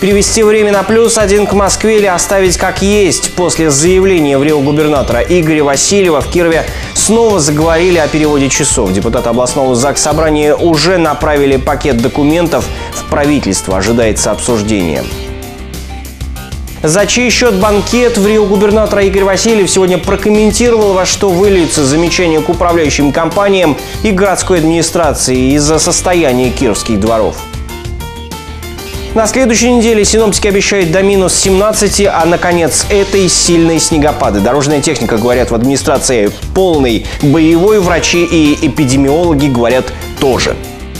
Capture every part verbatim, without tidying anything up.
Перевести время на плюс один к Москве или оставить как есть? После заявления в Рио губернатора Игоря Васильева в Кирове снова заговорили о переводе часов. Депутаты областного заксобрания уже направили пакет документов в правительство. Ожидается обсуждение. За чей счет банкет в Рио губернатора Игорь Васильев сегодня прокомментировал, во что выльются замечания к управляющим компаниям и городской администрации из-за состояния кировских дворов. На следующей неделе синоптики обещают до минус семнадцати, а на конец этой сильные снегопады. Дорожная техника, говорят в администрации, полный боевой, врачи и эпидемиологи говорят тоже.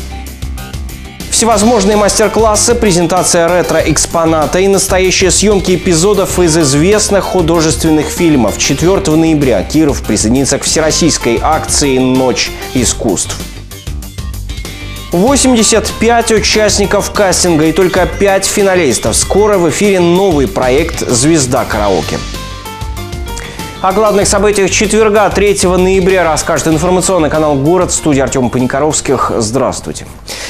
Всевозможные мастер-классы, презентация ретро-экспоната и настоящие съемки эпизодов из известных художественных фильмов. четвёртого ноября Киров присоединится к всероссийской акции «Ночь искусств». восемьдесят пять участников кастинга и только пять финалистов. Скоро в эфире новый проект «Звезда караоке». О главных событиях четверга, третьего ноября, расскажет информационный канал «Город». В студии Артем Паникоровских. Здравствуйте.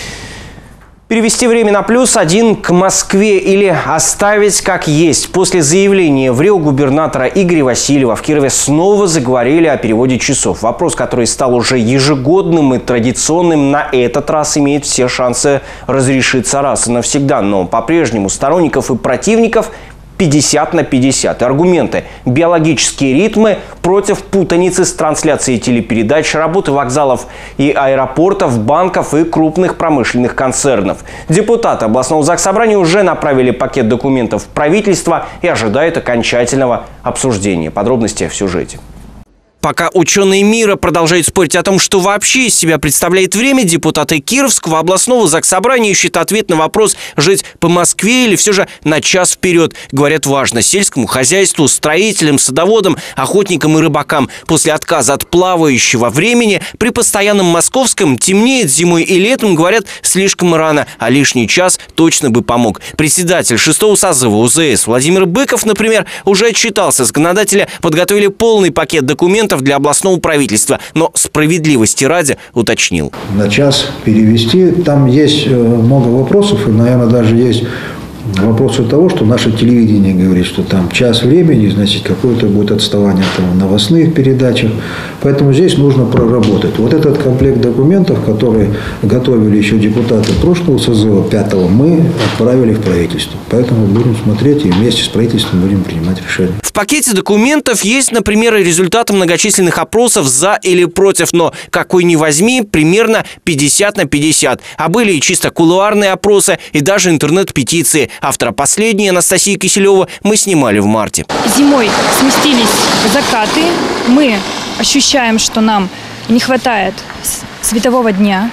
Перевести время на плюс один к Москве или оставить как есть? После заявления в Рио губернатора Игоря Васильева в Кирове снова заговорили о переводе часов. Вопрос, который стал уже ежегодным и традиционным, на этот раз имеет все шансы разрешиться раз и навсегда. Но по-прежнему сторонников и противников пятьдесят на пятьдесят. Аргументы: биологические ритмы против путаницы с трансляцией телепередач, работы вокзалов и аэропортов, банков и крупных промышленных концернов. Депутаты областного заксобрания уже направили пакет документов в правительство и ожидают окончательного обсуждения. Подробности в сюжете. Пока ученые мира продолжают спорить о том, что вообще из себя представляет время, депутаты Кировского областного заксобрания ищут ответ на вопрос: жить по Москве или все же на час вперед. Говорят, важно сельскому хозяйству, строителям, садоводам, охотникам и рыбакам. После отказа от плавающего времени при постоянном московском темнеет зимой и летом, говорят, слишком рано, а лишний час точно бы помог. Председатель шестого созыва УЗС Владимир Быков, например, уже отчитался. Законодатели подготовили полный пакет документов для областного правительства, но справедливости ради уточнил. На час перевести. Там есть много вопросов, и, наверное, даже есть вопросы того, что наше телевидение говорит, что там час времени, значит, какое-то будет отставание там, в новостных передачах. Поэтому здесь нужно проработать. Вот этот комплект документов, который готовили еще депутаты прошлого созыва, пятого, мы отправили в правительство. Поэтому будем смотреть и вместе с правительством будем принимать решения. В пакете документов есть, например, результаты многочисленных опросов за или против, но какой ни возьми, примерно пятьдесят на пятьдесят. А были и чисто кулуарные опросы, и даже интернет-петиции. Автора последней, Анастасии Киселева, мы снимали в марте. Зимой сместились закаты. Мы ощущаем, что нам не хватает светового дня.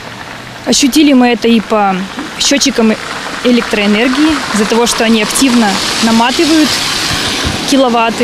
Ощутили мы это и по счетчикам электроэнергии, из-за того, что они активно наматывают киловатты.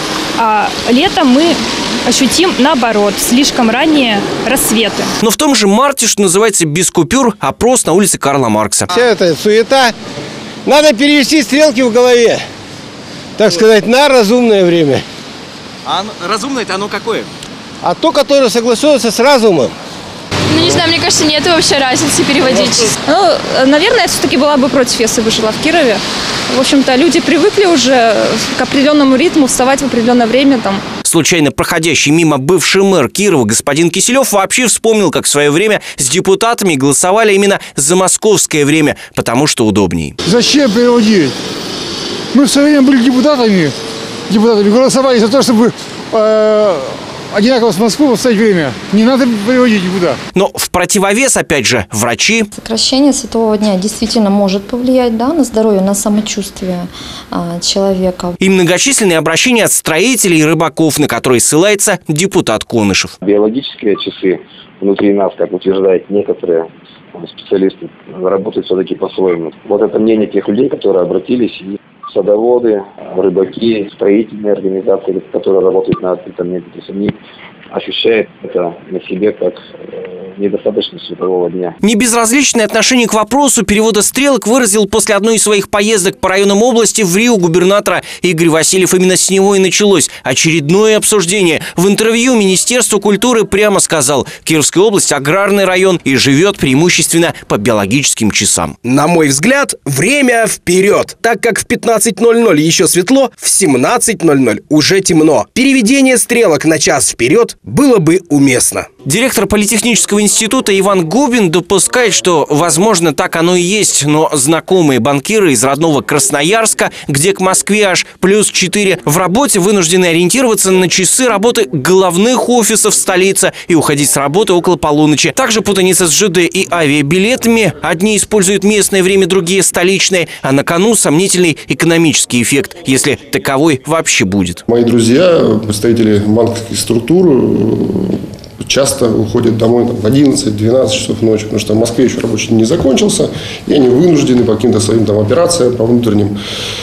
А летом мы ощутим, наоборот, слишком ранние рассветы. Но в том же марте, что называется, без купюр, опрос на улице Карла Маркса. Вся эта суета. Надо перевести стрелки в голове, так сказать, на разумное время. А разумное-то оно какое? А то, которое согласуется с разумом. Ну, не знаю, мне кажется, нет вообще разницы переводить. Ну, наверное, я все-таки была бы против, если бы жила в Кирове. В общем-то, люди привыкли уже к определенному ритму, вставать в определенное время там. Случайно проходящий мимо бывший мэр Кирова господин Киселев вообще вспомнил, как в свое время с депутатами голосовали именно за московское время, потому что удобнее. Зачем переводить? Мы в свое время были депутатами, депутатами голосовали за то, чтобы э, одинаково с Москвой поставить время. Не надо переводить никуда. Но в противовес, опять же, врачи. Сокращение светового дня действительно может повлиять, да, на здоровье, на самочувствие а, человека. И многочисленные обращения от строителей и рыбаков, на которые ссылается депутат Конышев. Биологические часы внутри нас, как утверждают некоторые специалисты, работают все-таки по-своему. Вот это мнение тех людей, которые обратились, и садоводы, рыбаки, строительные организации, которые работают на этом методе, они ощущают это на себе как недостаточно светового дня. Небезразличное отношение к вопросу перевода стрелок выразил после одной из своих поездок по районам области в Рио губернатора Игорь Васильев. Именно с него и началось очередное обсуждение. В интервью Министерству культуры прямо сказал: Кировская область – аграрный район и живет преимущественно по биологическим часам. На мой взгляд, время вперед. Так как в пятнадцать ноль ноль еще светло, в семнадцать ноль ноль уже темно. Переведение стрелок на час вперед было бы уместно. Директор Политехнического института Иван Губин допускает, что, возможно, так оно и есть, но знакомые банкиры из родного Красноярска, где к Москве аж плюс четыре, в работе вынуждены ориентироваться на часы работы главных офисов столицы и уходить с работы около полуночи. Также путаница с ЖД и авиабилетами. Одни используют местное время, другие – столичное, а на кону сомнительный экономический эффект, если таковой вообще будет. Мои друзья, представители банковских структур, часто уходят домой там, в одиннадцать-двенадцать часов ночи, потому что в Москве еще рабочий день не закончился, и они вынуждены по каким-то своим там операциям, по внутренним,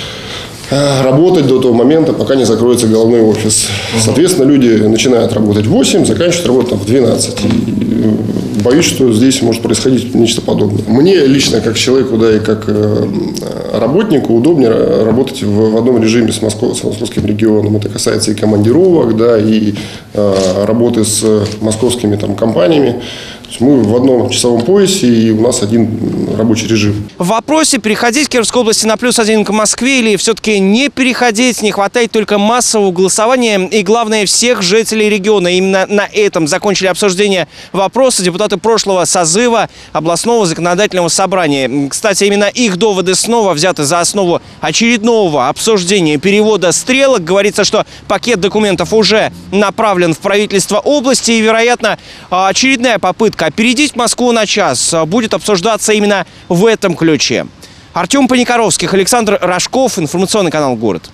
работать до того момента, пока не закроется головной офис. Соответственно, люди начинают работать в восемь, заканчивают работу там, в двенадцать. И боюсь, что здесь может происходить нечто подобное. Мне лично, как человеку, да, и как работнику, удобнее работать в, в одном режиме с, Москов, с московским регионом. Это касается и командировок, да, и э, работы с московскими там, компаниями. Мы в одном часовом поясе, и у нас один рабочий режим. В вопросе, переходить в Кировской области на плюс один к Москве или все-таки не переходить, не хватает только массового голосования и, главное, всех жителей региона. Именно на этом закончили обсуждение вопроса депутаты прошлого созыва областного законодательного собрания. Кстати, именно их доводы снова взяты за основу очередного обсуждения перевода стрелок. Говорится, что пакет документов уже направлен в правительство области, и, вероятно, очередная попытка опередить Москву на час будет обсуждаться именно в этом ключе. Артем Паникоровских, Александр Рожков, информационный канал «Город».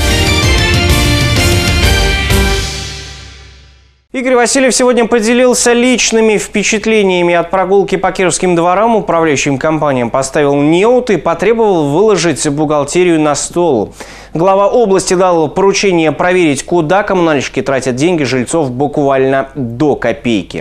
Игорь Васильев сегодня поделился личными впечатлениями от прогулки по Кировским дворам. Управляющим компаниям поставил неуд и потребовал выложить бухгалтерию на стол. Глава области дал поручение проверить, куда коммунальщики тратят деньги жильцов буквально до копейки.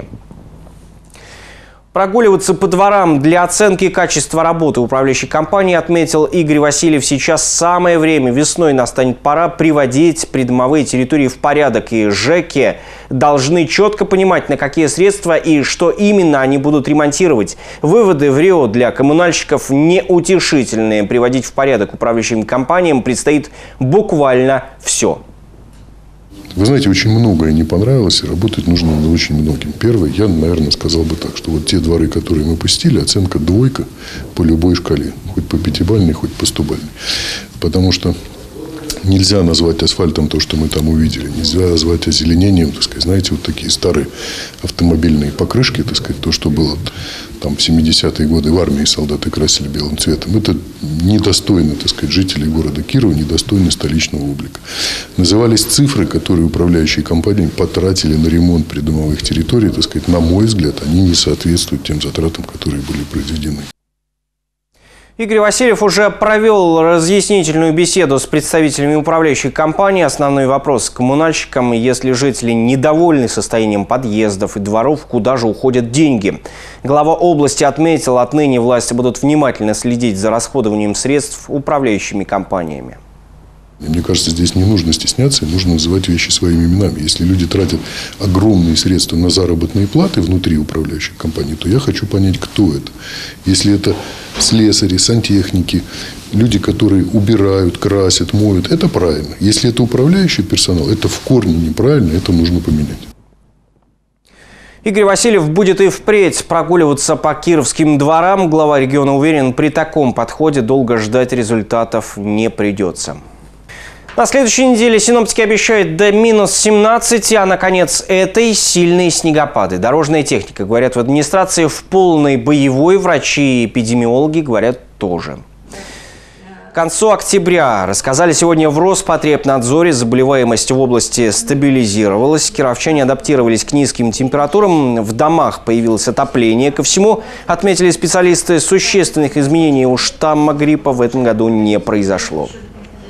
Прогуливаться по дворам для оценки качества работы управляющей компании, отметил Игорь Васильев. Сейчас самое время. Весной настанет пора приводить придомовые территории в порядок. И ЖЭКи должны четко понимать, на какие средства и что именно они будут ремонтировать. Выводы в Рио для коммунальщиков неутешительные. Приводить в порядок управляющим компаниям предстоит буквально все. Вы знаете, очень многое не понравилось, и работать нужно над очень многим. Первое, я, наверное, сказал бы так, что вот те дворы, которые мы пустили, оценка двойка по любой шкале. Хоть по пятибалльной, хоть по стобалльной. Потому что нельзя назвать асфальтом то, что мы там увидели. Нельзя назвать озеленением, так сказать. Знаете, вот такие старые автомобильные покрышки, так сказать, то, что было там в семидесятые годы в армии солдаты красили белым цветом. Это недостойно, так сказать, жителей города Кирова, недостойно столичного облика. Назывались цифры, которые управляющие компании потратили на ремонт придомовых территорий, так сказать, на мой взгляд, они не соответствуют тем затратам, которые были произведены. Игорь Васильев уже провел разъяснительную беседу с представителями управляющей компании. Основной вопрос к коммунальщикам: если жители недовольны состоянием подъездов и дворов, куда же уходят деньги? Глава области отметил, отныне власти будут внимательно следить за расходованием средств управляющими компаниями. Мне кажется, здесь не нужно стесняться, нужно называть вещи своими именами. Если люди тратят огромные средства на заработные платы внутри управляющих компаний, то я хочу понять, кто это. Если это слесари, сантехники, люди, которые убирают, красят, моют, это правильно. Если это управляющий персонал, это в корне неправильно, это нужно поменять. Игорь Васильев будет и впредь прогуливаться по Кировским дворам. Глава региона уверен, при таком подходе долго ждать результатов не придется. На следующей неделе синоптики обещают до минус семнадцати, а на конец этой сильные снегопады. Дорожная техника, говорят в администрации, в полной боевой, врачи и эпидемиологи говорят тоже. К концу октября, рассказали сегодня в Роспотребнадзоре, заболеваемость в области стабилизировалась. Кировчане адаптировались к низким температурам, в домах появилось отопление. Ко всему, отметили специалисты, существенных изменений у штамма гриппа в этом году не произошло.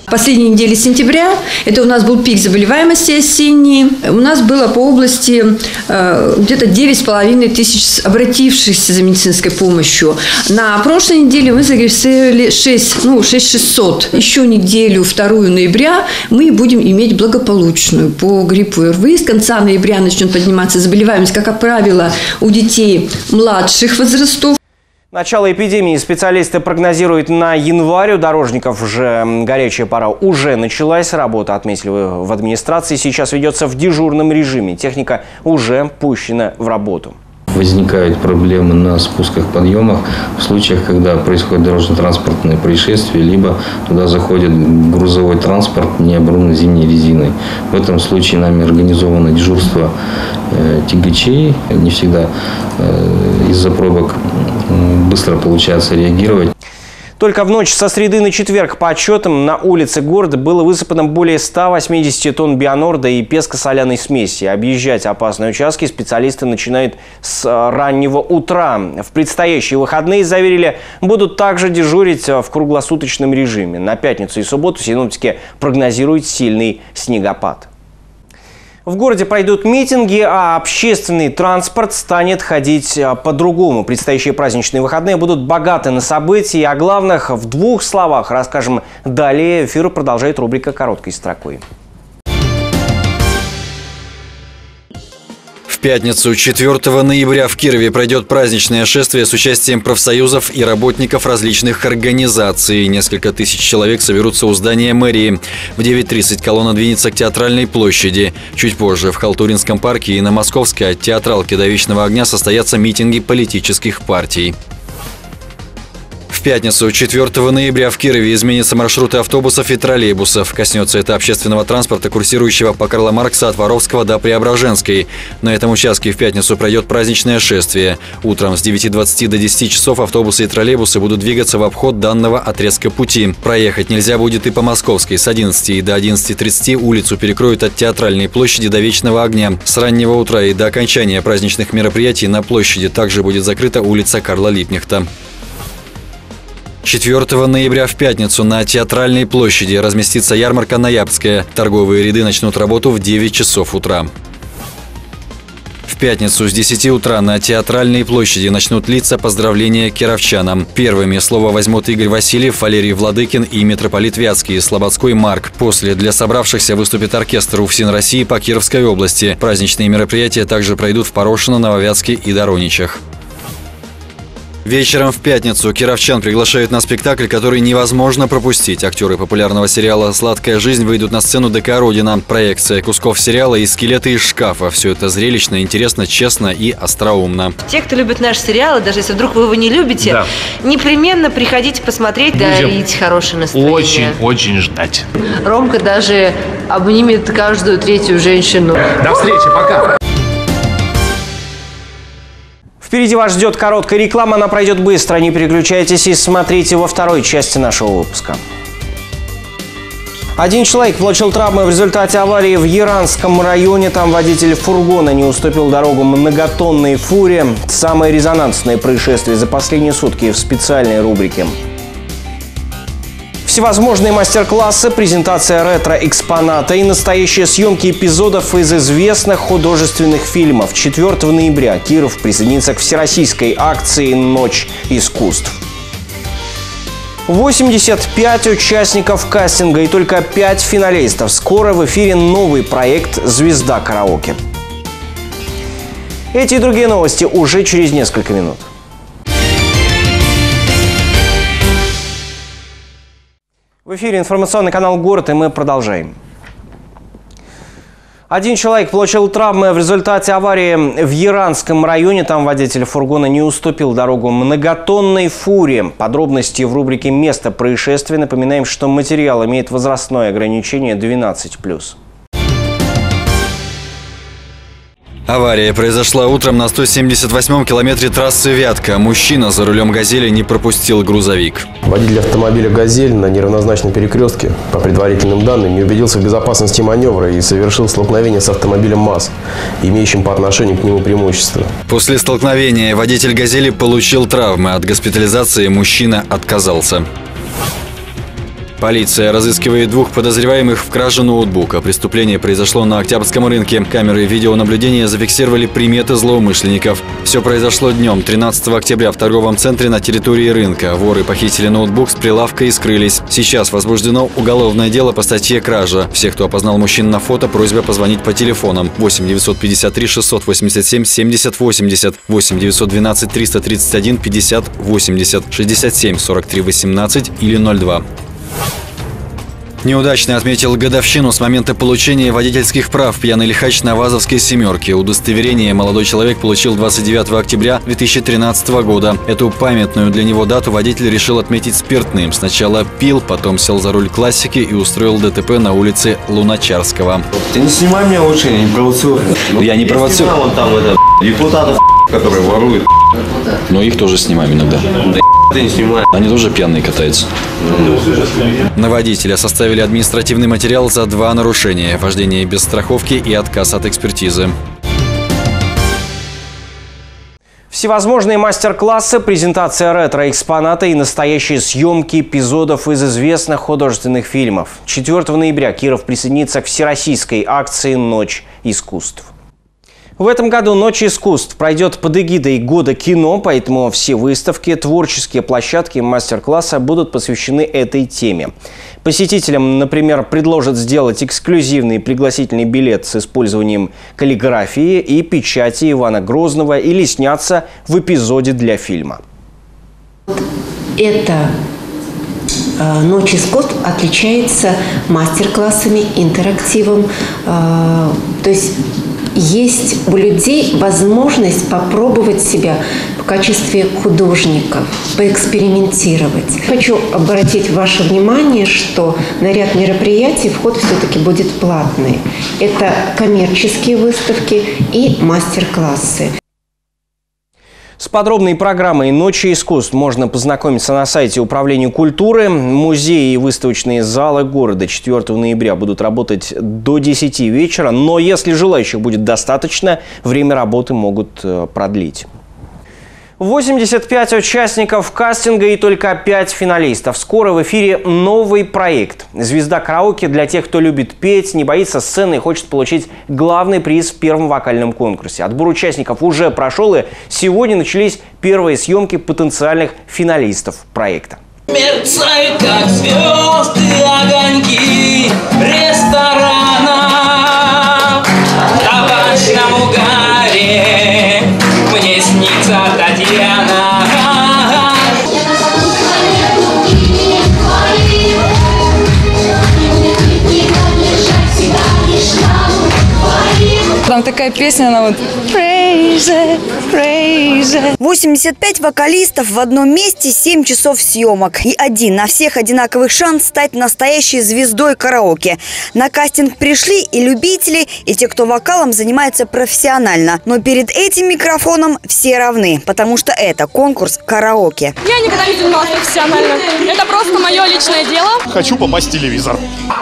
В последней неделе сентября, это у нас был пик заболеваемости осенний, у нас было по области э, где-то девять с половиной тысяч обратившихся за медицинской помощью. На прошлой неделе мы зарегистрировали шесть, ну, шесть тысяч шестьсот. Еще неделю, вторую ноября, мы будем иметь благополучную по гриппу ОРВИ. С конца ноября начнет подниматься заболеваемость, как правило, у детей младших возрастов. Начало эпидемии специалисты прогнозируют на январь. У дорожников же горячая пора уже началась. Работа, отметили в администрации, сейчас ведется в дежурном режиме. Техника уже пущена в работу. Возникают проблемы на спусках, подъемах в случаях, когда происходит дорожно-транспортное происшествие, либо туда заходит грузовой транспорт, не оборудованный зимней резиной. В этом случае нами организовано дежурство э, тягачей. Не всегда э, из-за пробок быстро получается реагировать. Только в ночь со среды на четверг по отчетам на улице города было высыпано более ста восьмидесяти тонн бионорда и песко-соляной смеси. Объезжать опасные участки специалисты начинают с раннего утра. В предстоящие выходные, заверили, будут также дежурить в круглосуточном режиме. На пятницу и субботу синоптики прогнозируют сильный снегопад. В городе пройдут митинги, а общественный транспорт станет ходить по-другому. Предстоящие праздничные выходные будут богаты на события. О главных в двух словах расскажем далее. Эфир продолжает рубрика «Короткой строкой». В пятницу, четвёртого ноября, в Кирове пройдет праздничное шествие с участием профсоюзов и работников различных организаций. Несколько тысяч человек соберутся у здания мэрии. В девять тридцать колонна двинется к Театральной площади. Чуть позже в Халтуринском парке и на Московской от театралки до Вечного огня состоятся митинги политических партий. В пятницу, четвёртого ноября, в Кирове изменятся маршруты автобусов и троллейбусов. Коснется это общественного транспорта, курсирующего по Карла Маркса от Воровского до Преображенской. На этом участке в пятницу пройдет праздничное шествие. Утром с девяти двадцати до десяти часов автобусы и троллейбусы будут двигаться в обход данного отрезка пути. Проехать нельзя будет и по Московской. С одиннадцати и до одиннадцати тридцати улицу перекроют от Театральной площади до Вечного огня. С раннего утра и до окончания праздничных мероприятий на площади также будет закрыта улица Карла Липкнехта. четвёртого ноября в пятницу на Театральной площади разместится ярмарка «Ноябрьская». Торговые ряды начнут работу в девять часов утра. В пятницу с десяти утра на Театральной площади начнут литься поздравления кировчанам. Первыми слово возьмут Игорь Васильев, Валерий Владыкин и митрополит Вятский, Слободской Марк. После для собравшихся выступит оркестр УФСИН России по Кировской области. Праздничные мероприятия также пройдут в Порошино, Нововятске и Дороничах. Вечером в пятницу кировчан приглашают на спектакль, который невозможно пропустить. Актеры популярного сериала «Сладкая жизнь» выйдут на сцену ДК «Родина». Проекция кусков сериала и скелеты из шкафа. Все это зрелищно, интересно, честно и остроумно. Те, кто любит наши сериалы, даже если вдруг вы его не любите, да, непременно приходите посмотреть, будем дарить хорошее настроение. Очень, очень ждать. Ромка даже обнимет каждую третью женщину. До встречи, пока! Впереди вас ждет короткая реклама, она пройдет быстро. Не переключайтесь и смотрите во второй части нашего выпуска. Один человек получил травмы в результате аварии в Яранском районе. Там водитель фургона не уступил дорогу многотонной фуре. Самое резонансное происшествие за последние сутки в специальной рубрике. Всевозможные мастер-классы, презентация ретро-экспоната и настоящие съемки эпизодов из известных художественных фильмов. четвёртого ноября Киров присоединится к всероссийской акции «Ночь искусств». восемьдесят пять участников кастинга и только пять финалистов. Скоро в эфире новый проект «Звезда караоке». Эти и другие новости уже через несколько минут. В эфире информационный канал «Город», и мы продолжаем. Один человек получил травмы в результате аварии в Яранском районе. Там водитель фургона не уступил дорогу многотонной фуре. Подробности в рубрике «Место происшествия». Напоминаем, что материал имеет возрастное ограничение двенадцать плюс. Авария произошла утром на сто семьдесят восьмом километре трассы Вятка. Мужчина за рулем «Газели» не пропустил грузовик. Водитель автомобиля «Газель» на неравнозначном перекрестке, по предварительным данным, не убедился в безопасности маневра и совершил столкновение с автомобилем МАЗ, имеющим по отношению к нему преимущество. После столкновения водитель «Газели» получил травмы. От госпитализации мужчина отказался. Полиция разыскивает двух подозреваемых в краже ноутбука. Преступление произошло на Октябрьском рынке. Камеры видеонаблюдения зафиксировали приметы злоумышленников. Все произошло днем тринадцатого октября в торговом центре на территории рынка. Воры похитили ноутбук с прилавка и скрылись. Сейчас возбуждено уголовное дело по статье «Кража». Всех, кто опознал мужчин на фото, просьба позвонить по телефонам восемь девятьсот пятьдесят три шестьсот восемьдесят семь семьдесят восемьдесят, восемь девятьсот двенадцать триста тридцать один пятьдесят восемьдесят, шестьдесят семь сорок три восемнадцать или ноль два. Неудачно отметил годовщину с момента получения водительских прав пьяный лихач на Вазовской «семерке». Удостоверение молодой человек получил двадцать девятого октября две тысячи тринадцатого года. Эту памятную для него дату водитель решил отметить спиртным. Сначала пил, потом сел за руль «Классики» и устроил ДТП на улице Луначарского. Ты не снимай меня лучше, не провоцируй. Я не провоцирую. Вон там это, депутатов, которые воруют. Но их тоже снимаем иногда. Да ты не снимай. Они тоже пьяные катаются. На водителя составили административный материал за два нарушения: вождение без страховки и отказ от экспертизы. Всевозможные мастер-классы, презентация ретро-экспоната и настоящие съемки эпизодов из известных художественных фильмов. четвёртого ноября Киров присоединится к всероссийской акции «Ночь искусств». В этом году «Ночь искусств» пройдет под эгидой Года кино, поэтому все выставки, творческие площадки и мастер-классы будут посвящены этой теме. Посетителям, например, предложат сделать эксклюзивный пригласительный билет с использованием каллиграфии и печати Ивана Грозного или сняться в эпизоде для фильма. Это «Ночь искусств» отличается мастер-классами, интерактивом, то есть есть у людей возможность попробовать себя в качестве художников, поэкспериментировать. Хочу обратить ваше внимание, что на ряд мероприятий вход все-таки будет платный. Это коммерческие выставки и мастер-классы. С подробной программой «Ночи искусств» можно познакомиться на сайте Управления культуры. Музеи и выставочные залы города четвёртого ноября будут работать до десяти вечера, но если желающих будет достаточно, время работы могут продлить. восемьдесят пять участников кастинга и только пять финалистов. Скоро в эфире новый проект «Звезда караоке» для тех, кто любит петь, не боится сцены и хочет получить главный приз в первом вокальном конкурсе. Отбор участников уже прошел, и сегодня начались первые съемки потенциальных финалистов проекта. Мерцают, как звезды, огоньки ресторана в табачном угаре. Мне снится Татьяна. Там такая песня, она вот crazy, crazy. восемьдесят пять вокалистов в одном месте, семь часов съемок. И один на всех одинаковый шанс стать настоящей звездой караоке. На кастинг пришли и любители, и те, кто вокалом занимается профессионально. Но перед этим микрофоном все равны, потому что это конкурс караоке. Я никогда не занималась профессионально. Это просто мое личное дело. Хочу попасть в телевизор.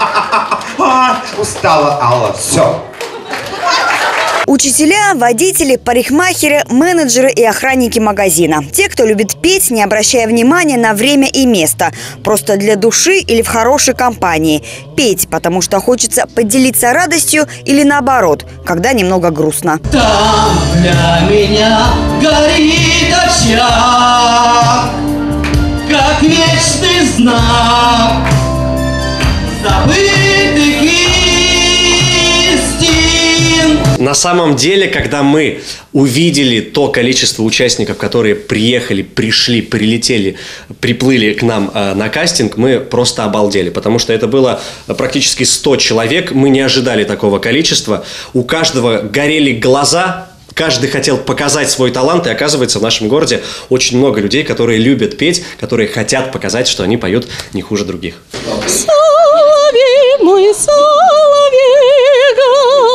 Устала, Алла. Все. Учителя, водители, парикмахеры, менеджеры и охранники магазина. Те, кто любит петь, не обращая внимания на время и место. Просто для души или в хорошей компании. Петь, потому что хочется поделиться радостью или наоборот, когда немного грустно. Там для меня горит очаг, как вечный знак забытых истин. На самом деле, когда мы увидели то количество участников, которые приехали, пришли, прилетели, приплыли к нам э, на кастинг, мы просто обалдели, потому что это было практически сто человек, мы не ожидали такого количества, у каждого горели глаза, каждый хотел показать свой талант, и оказывается, в нашем городе очень много людей, которые любят петь, которые хотят показать, что они поют не хуже других. Соловей, мой соловей,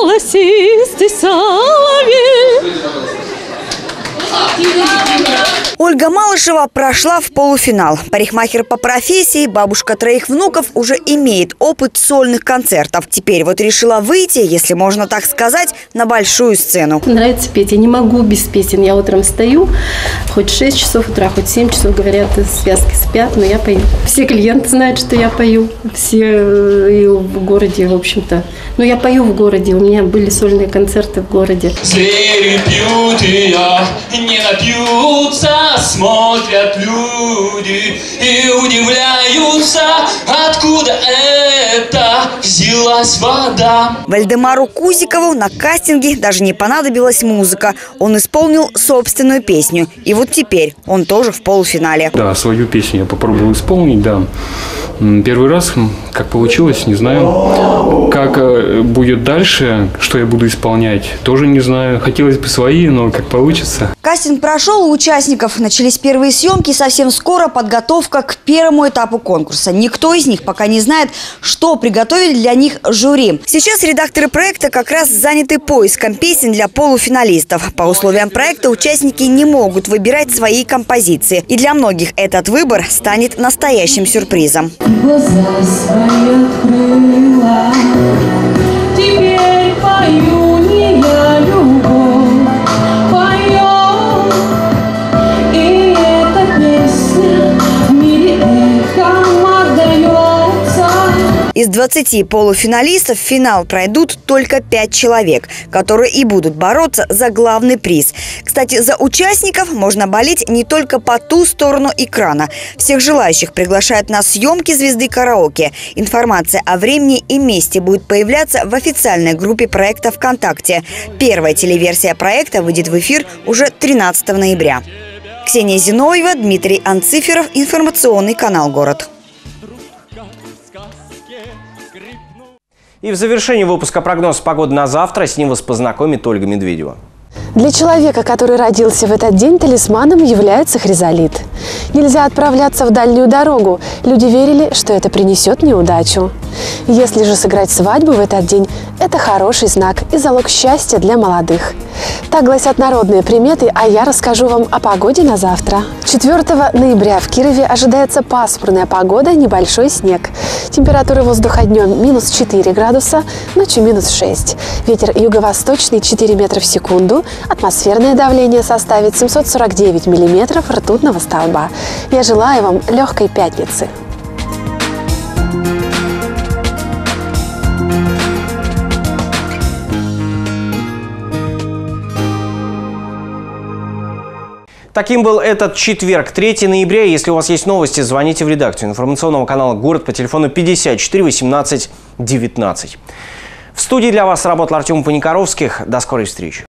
голосистый соловей. Ольга Малышева прошла в полуфинал. Парикмахер по профессии, бабушка троих внуков, уже имеет опыт сольных концертов. Теперь вот решила выйти, если можно так сказать, на большую сцену. Нравится петь. Я не могу без песен. Я утром встаю, хоть шесть часов утра, хоть семь часов, говорят, связки спят, но я пою. Все клиенты знают, что я пою. Все и в городе, в общем-то. Но я пою в городе. У меня были сольные концерты в городе. Звери пьют ее, не напьются, смотрят люди и удивляются, откуда это взялась вода. Вальдемару Кузикову на кастинге даже не понадобилась музыка. Он исполнил собственную песню. И вот теперь он тоже в полуфинале. Да, свою песню я попробовал исполнить, да. Первый раз, как получилось, не знаю. Как будет дальше, что я буду исполнять, тоже не знаю. Хотелось бы свои, но как получится. Кастинг прошел, у участников начались первые съемки. Совсем скоро подготовка к первому этапу конкурса. Никто из них пока не знает, что приготовили для них жюри. Сейчас редакторы проекта как раз заняты поиском песен для полуфиналистов. По условиям проекта участники не могут выбирать свои композиции. И для многих этот выбор станет настоящим сюрпризом. Глаза свои открыла, теперь пою не я любовь, пою, и эта песня в мире эхом отдается. Из двадцати полуфиналистов в финал пройдут только пять человек, которые и будут бороться за главный приз. Кстати, за участников можно болеть не только по ту сторону экрана. Всех желающих приглашают на съемки «Звезды караоке». Информация о времени и месте будет появляться в официальной группе проекта ВКонтакте. Первая телеверсия проекта выйдет в эфир уже тринадцатого ноября. Ксения Зиновьева, Дмитрий Анциферов, информационный канал «Город». И в завершении выпуска прогноз погоды на завтра. С ним вас познакомит Ольга Медведева. Для человека, который родился в этот день, талисманом является хризолит. Нельзя отправляться в дальнюю дорогу. Люди верили, что это принесет неудачу. Если же сыграть свадьбу в этот день, это хороший знак и залог счастья для молодых. Так гласят народные приметы, а я расскажу вам о погоде на завтра. четвёртого ноября в Кирове ожидается пасмурная погода, небольшой снег. Температура воздуха днем минус четыре градуса, ночью минус шесть. Ветер юго-восточный четыре метра в секунду. Атмосферное давление составит семьсот сорок девять миллиметров ртутного столба. Я желаю вам легкой пятницы. Таким был этот четверг, третьего ноября. Если у вас есть новости, звоните в редакцию информационного канала «Город» по телефону пятьдесят четыре восемнадцать девятнадцать. В студии для вас работал Артем Паникоровских. До скорой встречи.